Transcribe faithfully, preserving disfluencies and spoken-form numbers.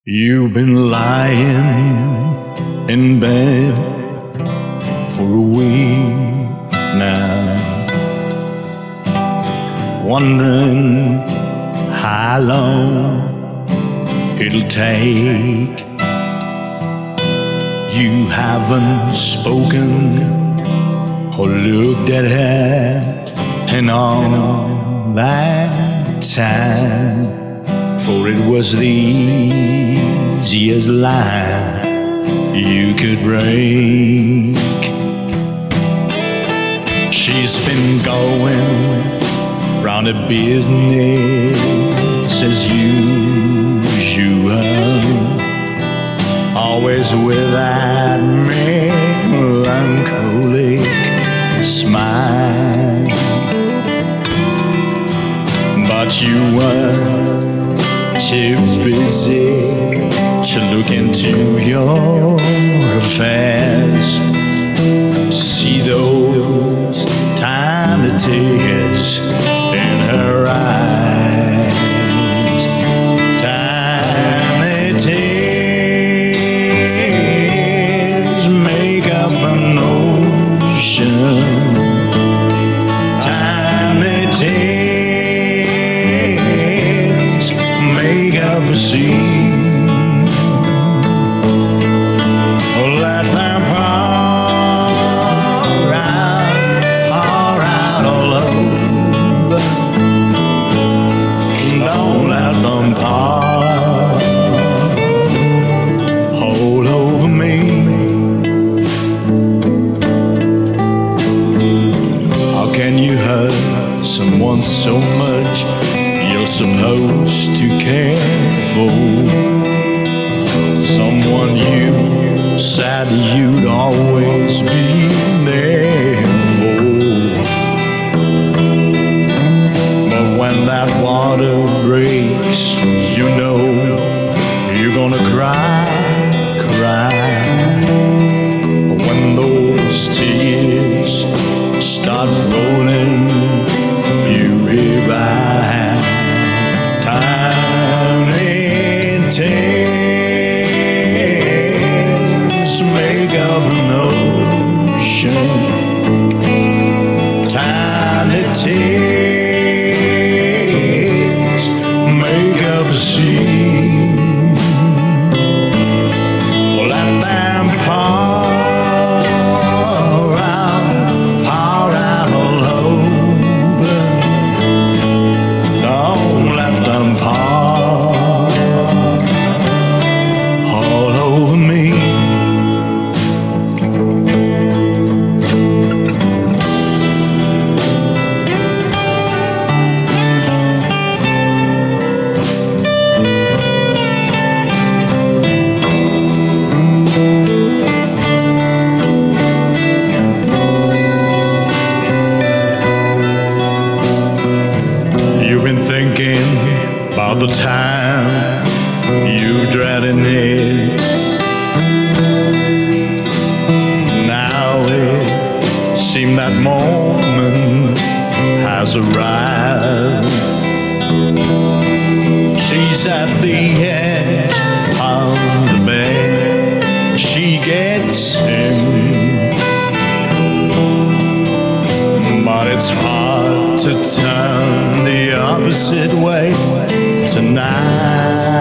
You've been lying in bed for a week now, wondering how long it'll take. You haven't spoken or looked at her in all that time, for it was the easiest lie you could break. She's been going round her business as usual, always with that melancholic smile. But you were too busy to look into your affairs, to see those tiny tears in her eyes. Tiny tears make up an ocean. Tiny tears make up a sea. Let them pour out, pour out all over. Don't let them pour all over me. How can you hurt someone so much you're supposed to care for? Someone you said you'd always be there for. But when that water breaks, you know you're gonna cry, cry. But when those tears start rolling, you revive. Tiny tears make up an ocean. Tiny tears make up a sea. Let them pour out, pour out all over. Don't let them pour all over me. You've been thinking about the time you dreaded it. Now it seems that moment has arrived. She's at the edge of the bed. She gets him, but it's hard to turn the opposite way tonight.